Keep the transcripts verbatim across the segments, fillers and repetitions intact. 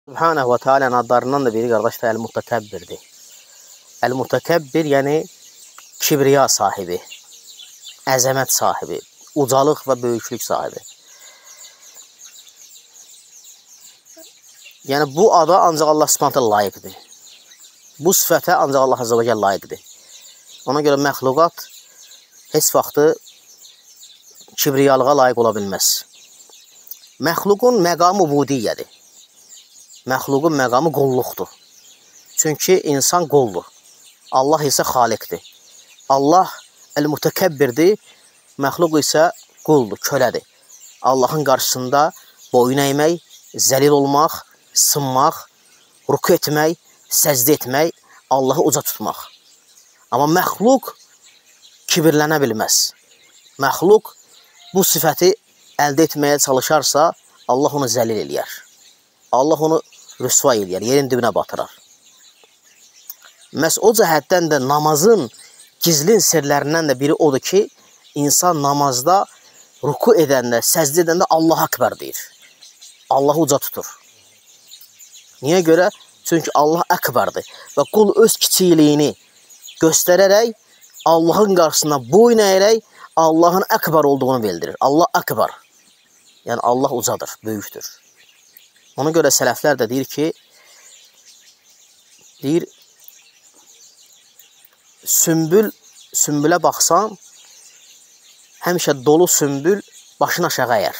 Subhanahu və Teala'nın adlarından da biri qardaş da Əl-Mutakəbbirdir. Əl-Mutakəbbir yəni kibriya sahibi, əzəmət sahibi, ucalıq və böyüklük sahibi. Yəni bu ada ancaq Allah Subhanahu layiqdir. Bu sifətə ancaq Allah Azza və Cəllə layiqdir. Ona görə məxluqat heç vaxtı kibriyalığa layiq ola bilməz. Məxluqun məqamı ubudiyyədir. Məxluqun məqamı qulluqdur. Çünki insan quldur. Allah isə xaliqdir. Allah Əl-Mutakəbbirdir. Məxluq isə quldur, kölədir. Allahın qarşısında boyun əymək, zəlil olmaq, sınmaq, ruku etmək, səcdə etmək, Allahı uca tutmaq. Amma məxluq kibirlənə bilməz. Məxluq bu sifəti əldə etməyə çalışarsa, Allah onu zəlil eləyər. Allah onu rüsva eləyər, yerin dibinə batırar. Məhz o cəhətdən də namazın gizlin sirlərindən də biri odur ki, insan namazda ruku edəndə, səcdə edəndə Allah Akbar deyir. Allahı uca tutur. Niyə görə? Çünki Allah Akbardır və qul öz kiçikliyini göstərərək, Allahın qarşısına boyun əyərək, Allahın Akbar olduğunu bildirir. Allah Akbar. Yəni Allah ucadır, böyükdür. Ona görə sələflər də deyir ki, deyir, sümbül, sümbülə baxsan, həmişə dolu sümbül başını aşağı əyər.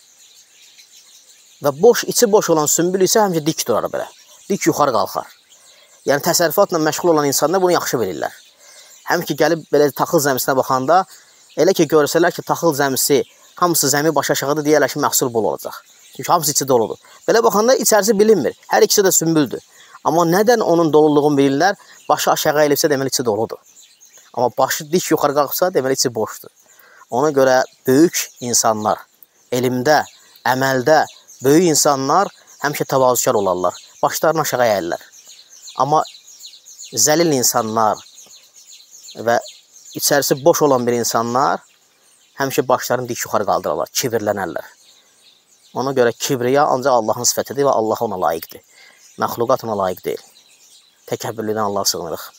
Və boş, içi boş olan sümbül isə həmişə dik durar belə. Dik yuxarı qalxar. Yəni təsərrüfatla məşğul olan insanlar bunu yaxşı bilirlər. Həm ki, gəlib belə taxıl zəmisinə baxanda, elə ki, görsələr ki, taxıl zəmisi, hamısı zəmi baş aşağıdır, deyərlər ki, məhsul bol olacaq. Çünki hamısı içi doludur. Belə baxanda içərisi bilinmir. Hər ikisi də sümbüldür. Amma nədən onun doluluğunu bilirlər? Başı aşağı əyilibsə, deməli içi doludur. Amma başı dik yuxarı qalxsa, deməli içi boşdur. Ona görə böyük insanlar, elmdə, əməldə, böyük insanlar həmişə təvazükar olarlar. Başlarını aşağı əyirlər. Amma zəlil insanlar və içərisi boş olan bir insanlar həmişə başlarını dik yuxarı qaldırırlar, kibirlənərlər. Ona görə kibriya ancaq Allahın sifətidir və Allah ona layiqdir. Məxluqat ona layiq deyil. Təkəbbürlüdən Allah'a sığınırıq.